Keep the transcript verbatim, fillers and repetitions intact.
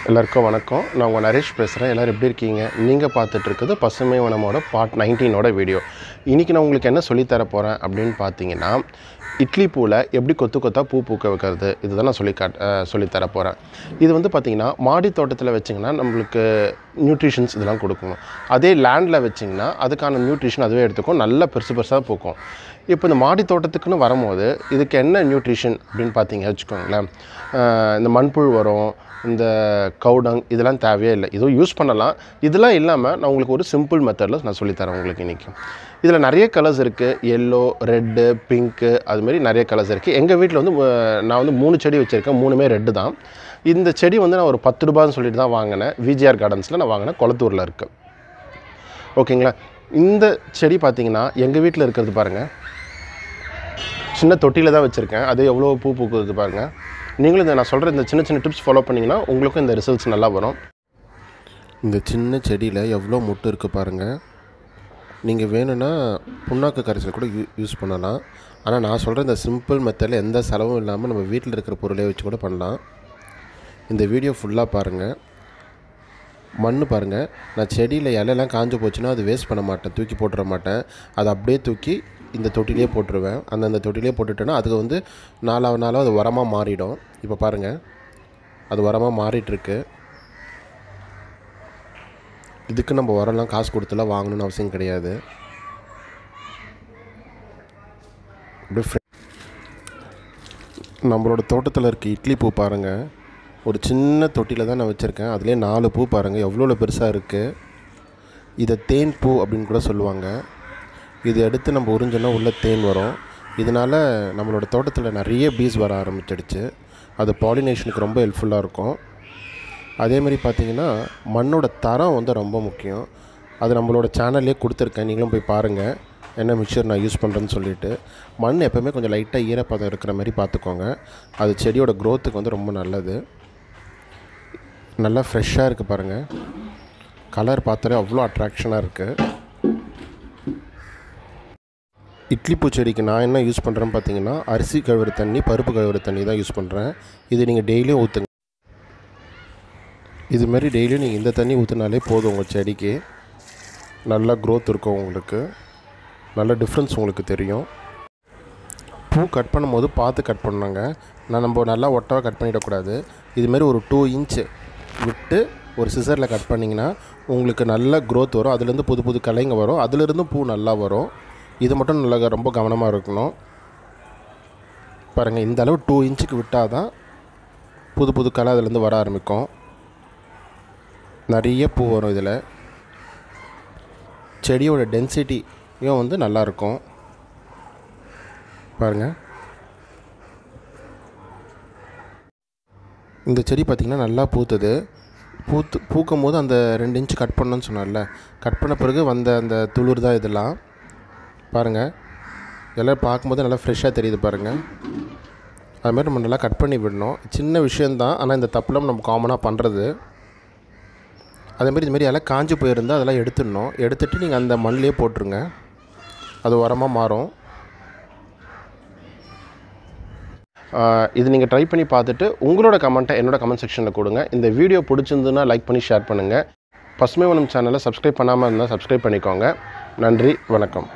எல்லாருக்கும் வணக்கம். நான் உங்கள் நரேஷ் பேசுகிறேன். எல்லோரும் எப்படி இருக்கீங்க? நீங்கள் பார்த்துட்டு இருக்குது பசுமை வனமோட பார்ட் நைன்டீனோட வீடியோ. இன்றைக்கி நான் உங்களுக்கு என்ன சொல்லித்தர போகிறேன் அப்படின்னு பார்த்தீங்கன்னா, இட்லி பூவில் எப்படி கொத்து கொத்தாக பூ பூக்க வைக்கிறது, இதுதான் நான் சொல்லி காட் சொல்லித்தர போகிறேன். இது வந்து பார்த்திங்கன்னா மாடி தோட்டத்தில் வச்சிங்கன்னா நம்மளுக்கு நியூட்ரிஷன்ஸ் இதெல்லாம் கொடுக்கணும். அதே லேண்டில் வச்சிங்கன்னா அதுக்கான நியூட்ரிஷன் அதுவே எடுத்துக்கும், நல்லா பெருசு பெருசாக பூக்கும். இப்போ இந்த மாடி தோட்டத்துக்குன்னு வரும்போது இதுக்கு என்ன நியூட்ரிஷன் அப்படின்னு பார்த்தீங்க வச்சுக்கோங்களேன், இந்த மண்புழு வரும், இந்த கவுடங், இதெல்லாம் தேவையே இல்லை. இதுவும் யூஸ் பண்ணலாம். இதெல்லாம் இல்லாமல் நான் உங்களுக்கு ஒரு சிம்பிள் மெத்தடில் நான் சொல்லித்தரேன் உங்களுக்கு இன்றைக்கி. இதில் நிறைய கலர்ஸ் இருக்குது. எல்லோ, ரெட்டு, பிங்க்கு, அதுமாரி நிறைய கலர்ஸ் இருக்குது. எங்கள் வீட்டில் வந்து நான் வந்து மூணு செடி வச்சுருக்கேன். மூணுமே ரெட்டு தான். இந்த செடி வந்து நான் ஒரு பத்து ரூபான்னு சொல்லிட்டு தான் வாங்கினேன். விஜிஆர் கார்டன்ஸில் நான் வாங்கினேன், கொளத்தூரில் இருக்குது. ஓகேங்களா? இந்த செடி பார்த்திங்கன்னா எங்கள் வீட்டில் இருக்கிறது பாருங்கள், சின்ன தொட்டியில் தான் வச்சுருக்கேன். அது எவ்வளோ பூ பூக்குறது பாருங்கள். நீங்களும் இந்த நான் சொல்கிற இந்த சின்ன சின்ன டிப்ஸ் ஃபாலோ பண்ணிங்கன்னா உங்களுக்கும் இந்த ரிசல்ட்ஸ் நல்லா வரும். இந்த சின்ன செடியில் எவ்வளோ முட்டு இருக்குது பாருங்கள். நீங்கள் வேணும்னா புண்ணாக்கு கரைசல் கூட யூ யூஸ் பண்ணலாம். ஆனால் நான் சொல்கிற இந்த சிம்பிள் மெத்தடில் எந்த செலவும் இல்லாமல் நம்ம வீட்டில் இருக்கிற பொருளை வச்சு கூட பண்ணலாம். இந்த வீடியோ ஃபுல்லாக பாருங்கள். மண் பாருங்கள். நான் செடியில் இலையெல்லாம் காஞ்சு போச்சுன்னா அது வேஸ்ட் பண்ண மாட்டேன், தூக்கி போட்டுற மாட்டேன். அதை அப்படியே தூக்கி இந்த தொட்டிலே போட்டுருவேன். அந்தந்த தொட்டிலே போட்டுட்டேன்னா அதுக்கு வந்து நாலாவது நாளாக அது உரமாக மாறிடும். இப்போ பாருங்கள், அது உரமாக மாறிட்டுருக்கு. இதுக்கு நம்ம உரம்லாம் காசு கொடுத்துலாம் வாங்கணுன்னு அவசியம் கிடையாது. இப்படி நம்மளோட தோட்டத்தில் இருக்க இட்லி பூ பாருங்கள். ஒரு சின்ன தொட்டியில் தான் நான் வச்சுருக்கேன். அதுலேயே நாலு பூ பாருங்கள் எவ்வளோ பெருசாக இருக்குது. இதை தேன் பூ அப்படின்னு கூட சொல்லுவாங்க. இது எடுத்து நம்ம உறிஞ்சோன்னா உள்ளே தேன் வரும். இதனால் நம்மளோட தோட்டத்தில் நிறைய பீஸ் வர ஆரம்பிச்சிடுச்சு. அது பாலினேஷனுக்கு ரொம்ப ஹெல்ப்ஃபுல்லாக இருக்கும். அதேமாதிரி பார்த்திங்கன்னா மண்ணோட தரம் வந்து ரொம்ப முக்கியம். அது நம்மளோட சேனல்லே கொடுத்துருக்கேன், நீங்களும் போய் பாருங்கள் என்ன மிக்சர் நான் யூஸ் பண்ணுறேன்னு சொல்லிவிட்டு. மண் எப்போவுமே கொஞ்சம் லைட்டாக ஈரப்பதம் இருக்கிற மாதிரி பார்த்துக்கோங்க. அது செடியோட க்ரோத்துக்கு வந்து ரொம்ப நல்லது. நல்லா ஃப்ரெஷ்ஷாக இருக்குது பாருங்கள். கலர் பார்த்தாலே அவ்வளோ அட்ராக்ஷனாக இருக்குது. இட்லி பூ செடிக்கு நான் என்ன யூஸ் பண்ணுறேன்னு பார்த்தீங்கன்னா, அரிசி கழுவுற தண்ணி, பருப்பு கழுவுற தண்ணி தான் யூஸ் பண்ணுறேன். இது நீங்கள் டெய்லியும் ஊற்றுங்க. இதுமாரி டெய்லியும் நீங்கள் இந்த தண்ணி ஊற்றினாலே போதும். உங்கள் செடிக்கு நல்லா க்ரோத் இருக்கும். உங்களுக்கு நல்ல டிஃப்ரென்ஸ் உங்களுக்கு தெரியும். பூ கட் பண்ணும்போது பார்த்து கட் பண்ணாங்க. நான் நம்ம நல்லா ஒட்டாக கட் பண்ணிடக்கூடாது. இதுமாரி ஒரு டூ இன்ச்சு விட்டு ஒரு சிசரில் கட் பண்ணிங்கன்னா உங்களுக்கு நல்ல க்ரோத் வரும். அதுலேருந்து புது புது கலைங்க வரும். அதுலேருந்து பூ நல்லா வரும். இது மட்டும் நல்லா ரொம்ப கவனமாக இருக்கணும். பாருங்கள், இந்த அளவு டூ இன்ச்சுக்கு விட்டால் தான் புது புது கலை அதுலேருந்து வர ஆரம்பிக்கும். நிறைய பூ வரும். இதில் செடியோட டென்சிட்டியும் வந்து நல்லாயிருக்கும். பாருங்கள், இந்த செடி பார்த்திங்கன்னா நல்லா பூத்துது. பூத்து பூக்கும் போது அந்த ரெண்டு இன்ச்சு கட் பண்ணணுன்னு சொன்னார்ல, கட் பண்ண பிறகு வந்த அந்த துளிர் தான் இதெல்லாம். பாருங்கள், எல்லாம் பார்க்கும்போது நல்லா ஃப்ரெஷ்ஷாக தெரியுது பாருங்கள். அதுமாதிரி நம்ம நல்லா கட் பண்ணி விடணும். சின்ன விஷயந்தான், ஆனால் இந்த தப்புலாம் நம்ம காமனாக பண்ணுறது. அதேமாதிரி இதுமாரி எல்லாம் காஞ்சி போயிருந்தால் அதெல்லாம் எடுத்துடணும். எடுத்துகிட்டு நீங்கள் அந்த மண்ணிலே போட்டுருங்க, அது உரமாக மாறும். இது நீங்கள் ட்ரை பண்ணி பார்த்துட்டு உங்களோட கமெண்ட்டை என்னோடய கமெண்ட் செக்ஷனில் கொடுங்க. இந்த வீடியோ பிடிச்சிருந்துன்னா லைக் பண்ணி ஷேர் பண்ணுங்கள். பசுமை வனம் சேனலை சப்ஸ்கிரைப் பண்ணாமல் இருந்தால் சப்ஸ்கிரைப் பண்ணிக்கோங்க. நன்றி, வணக்கம்.